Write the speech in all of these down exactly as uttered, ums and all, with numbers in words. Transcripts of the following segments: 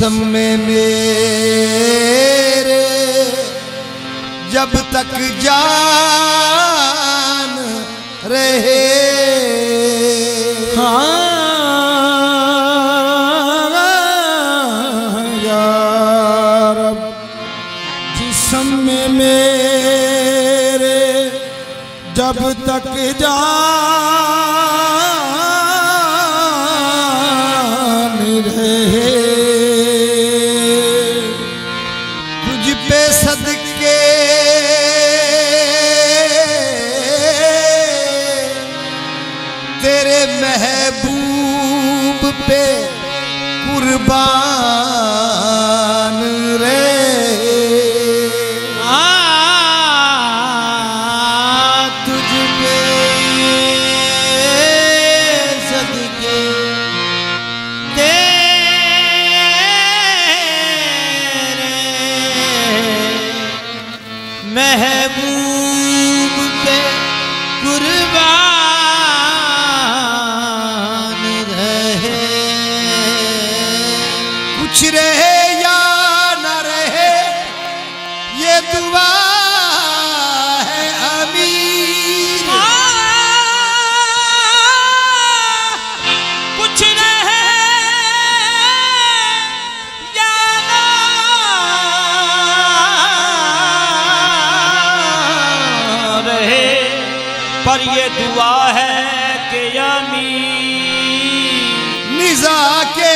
जिस्म में मेरे जब तक जान रहे। हाँ यार जिस्म में मेरे जब तक जान रहे, तुझ पे सदके तेरे महबूब पे कुर्बान रहे। तुझ पे सदके तेरे महबूब पे कुर्बान रहे। कुछ रहे या न रहे ये दुआ है अमीर। कुछ रहे या ना रहे पर ये दुआ है कि अमीर निज़ा के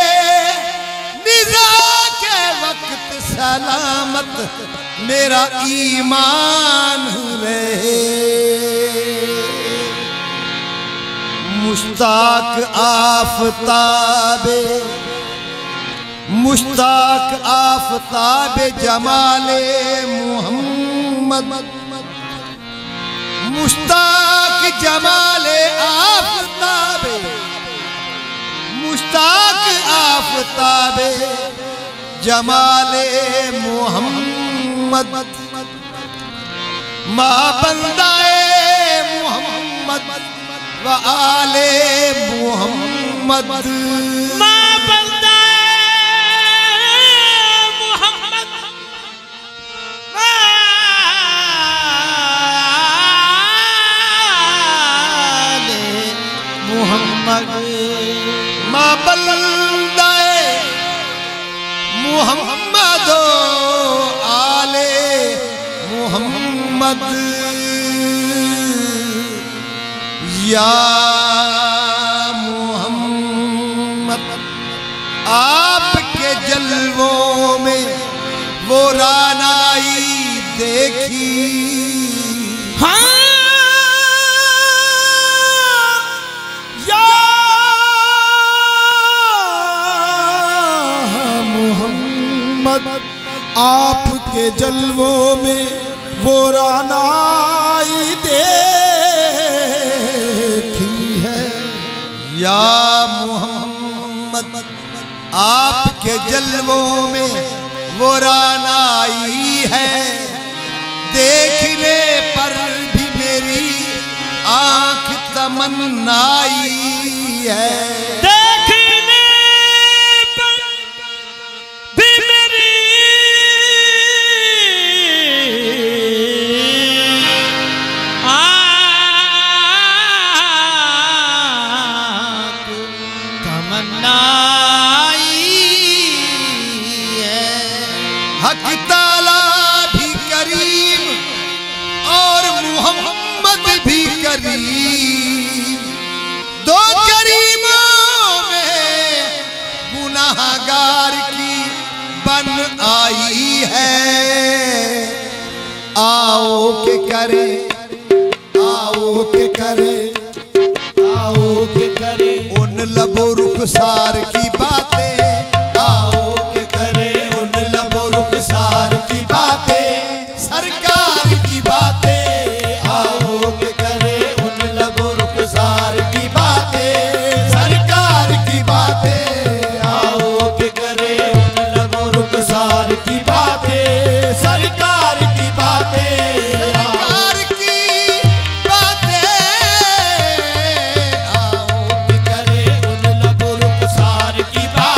निज़ा के वक्त सलामत मेरा ईमान रहे। मुश्ताक आफताबे मुश्ताक आफताबे जमाले मुहम्मद मुश्ताक जमाले आफताबे मुश्ताक आफताबे जमाले मुहम्मद मा बंदाए मुहम्मद व आले मुहम्मद। मा बंदाए मुहम्मद मा आले मुहम्मद। मा बंदाए मुहम्मद आले मुहम्मद। या मुहम्मद आपके जलवों में वो रानाई देखी। हाँ या मोहम्मद आपके जलवों में वो रानाई देखी है। या मोहम्मद आपके जलवों में वो रानाई है। देखने पर भी मेरी आंख तमन्नाई है। देखने पर भी मेरी आंख तमन्नाई है। हक ताला भी करीम और मोहम्मद भी करीम। दो करीमों में गुनाहगार की बन आई है। आओ के करे आओ के करे आओ के करे उन लबो रुखसार की बातें। आओ के करे उन लबो रुखसार की बातें सरकार की बातें। आओ के करे उन लबो रुखसार की बातें सरकार की बातें। आओ के करे उन लबो रुखसार की बातें सरकार की बातें सरकार की बातें। आओ के करे उन लबो रुखसार की बातें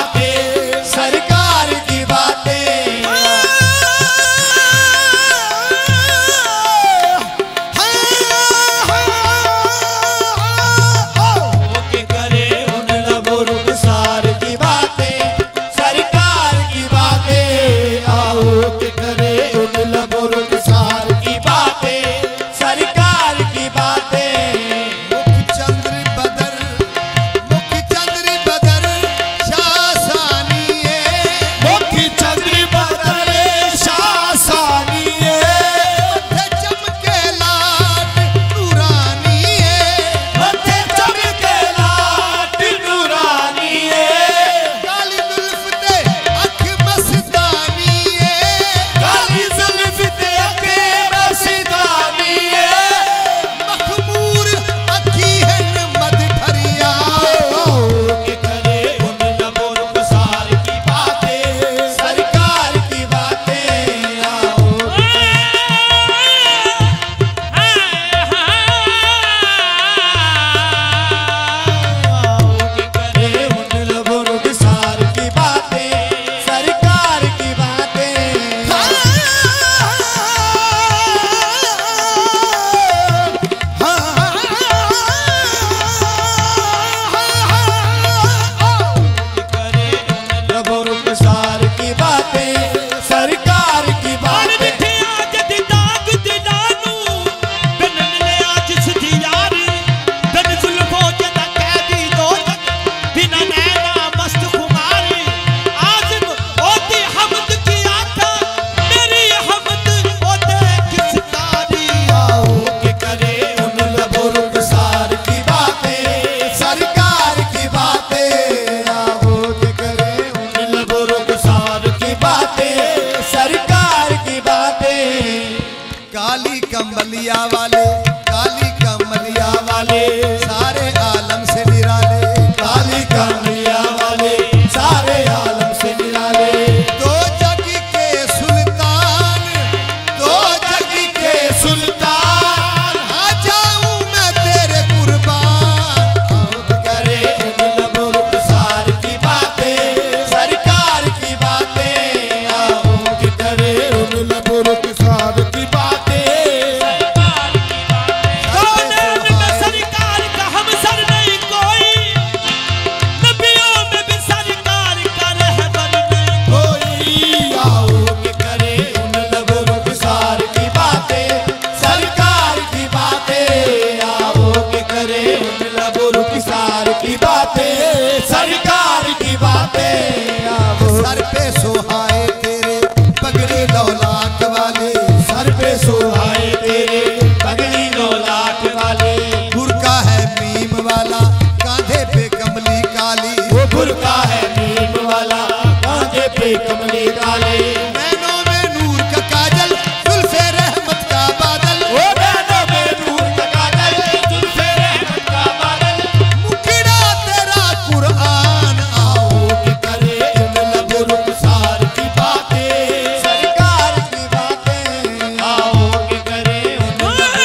बातें, सरकार की बातें। आओ सर पे सोहाए तेरे पगड़ी नौ लाख वाले, सर पे सोहाए तेरे पगड़ी नौ लाख वाले। बुरका है मीम वाला कांधे पे कमली काली, वो बुरका है नीम वाला कांधे पे कमली काली। नैनों में नूर का काजल जुल्फे रहमत का बादल, वो नैनों में नूर का काजल जुल्फे रहमत का बादल। मुखड़ा तेरा कुरान। आओ कि करे इन लब रुखसार की बातें, सरकार की बातें। आओ कि करे उन लब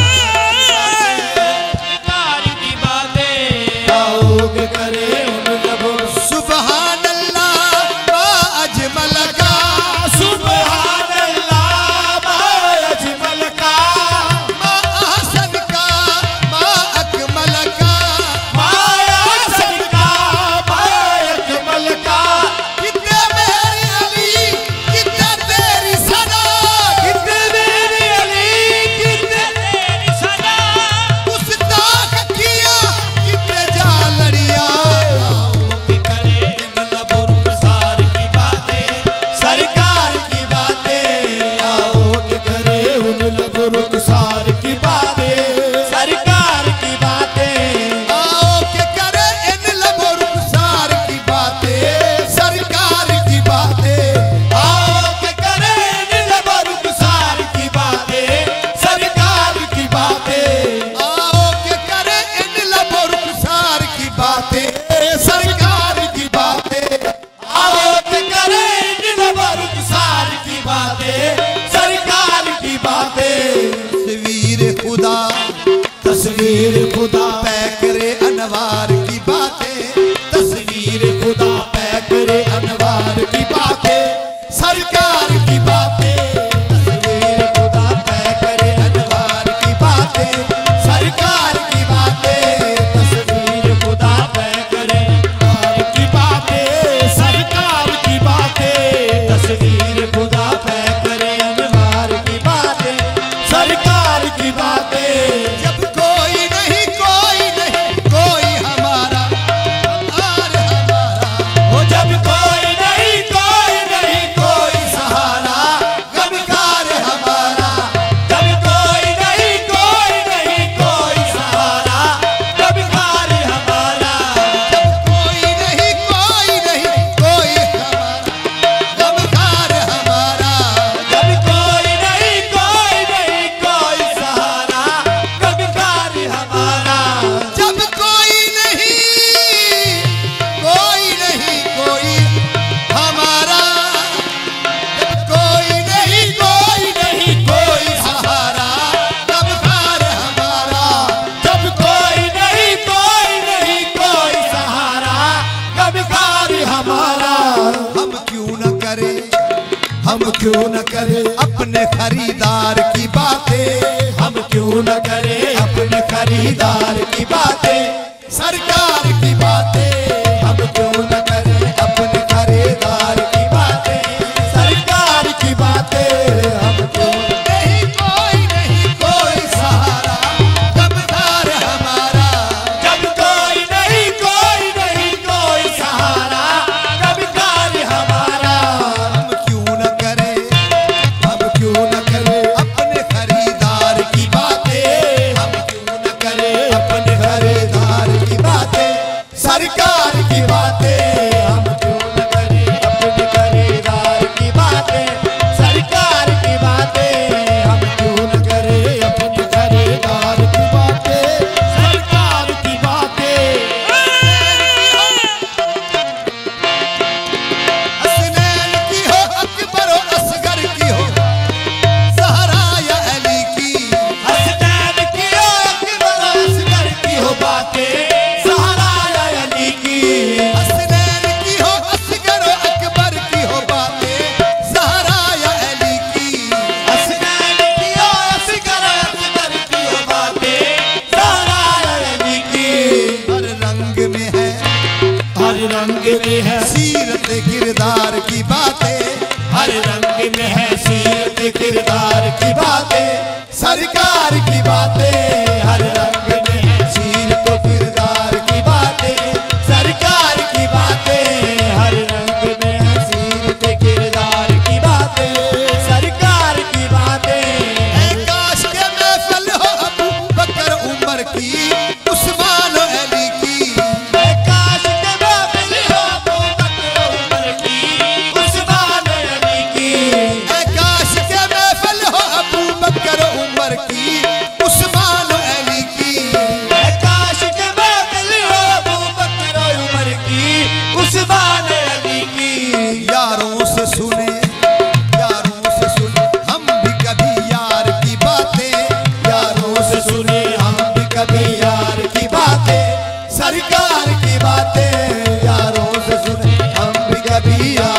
सरकार की बातें। आओ कि करे उन लब सुबहान अल्लाह मा अजमल का, सुभान अल्लाह मा अजमल का, मा अहसन का, मा अकमल का। मा अहसन का, मा अजमल का। कितने मेरे अली कितने तेरी सना, कितने मेरे अली कितने तेरी सना। गुस्ताख किया कितने जालड़िया। कि करे इन लब रुखसार की बातें, सरकार की बातें। आओ कि करे उन लब रुखसार की बातें, सरकार की बातें। आओ के करे इन लबो रुखसार की बातें, सरकार की बातें। आओ कि करे इन लब रुखसार की बातें, सरकार की बातें। आओ के करे इन लबो रुखसार की बातें, सरकार की बातें। आओ कि करे इन लब रुखसार की बातें, सरकार की बातें। तस्वीर खुदा तस्वीर खुदा पै करे अनवार की बातें, तस्वीर खुदा पै करे अनवार की बातें, सरकार की बातें। तस्वीर खुदा पै करे अनवार की बातें, सरकार की बातें। तस्वीर खुदा पै करे अनवार की बातें, सरकार की बातें। तस्वीर खुदा पै करे अनवार की बातें, सरकार की बातें। जब कोई नहीं कोई नहीं कोई हमारा हार हमारा, वो जब कोई नहीं कोई नहीं कोई सहारा, गमकार हमारा। जब कोई नहीं कोई नहीं कोई सहारा, गमकार हमारा। जब कोई नहीं कोई नहीं कोई हमारा, गमकार हमारा। जब कोई नहीं कोई नहीं कोई सहारा, गमकार हमारा। जब कोई नहीं कोई नहीं कोई हमारा, जब कोई नहीं कोई नहीं कोई सहारा, गमकार हमारा। जब कोई नहीं कोई नहीं कोई सहारा, गमकार हमारा। हम क्यों न करें हम क्यों न करें अपने खरीदार की बातें, हम क्यों न करें अपने खरीदार की बातें, सरकार की बातें। हम क्यों न करें अपने खरीदार की बातें, सरकार की बातें। हम क्यों न नहीं कोई नहीं कोई सहारा, गमकार हमारा। जब कोई नहीं कोई नहीं कोई सहारा, गमकार हमारा। हम क्यों न करें हम क्यों न करें अपने खरीदार की बातें, हम क्यों न करें अपने खरीदार की बातें, सरकार की बातें। हम क्यों न करें अपने खरीदार की बातें, सरकार की बातें। हम क्यों न करें अपने खरीदार की बातें, सरकार की बातें। हसनैन की हो अकबर हो असगर की हो, सहरा या अली की। हसनैन की हो अकबर असगर की हो बातें, सहारा या अली की। हसनैन की हो असगर हो अकबर की हो बातें, सहरा या अली की। हसनैन की हो असगर असगर की हो बातें, सहारा या अली की। हर रंग में है हर रंग में है सीरत किरदार की बातें, हर रंग में है सीरत किरदार की बातें, सरकार की बातें। हर रंग में है सीरत किरदार की बातें, कभी यार की बातें, सरकार की बातें यारों से सुने हम भी कभी यार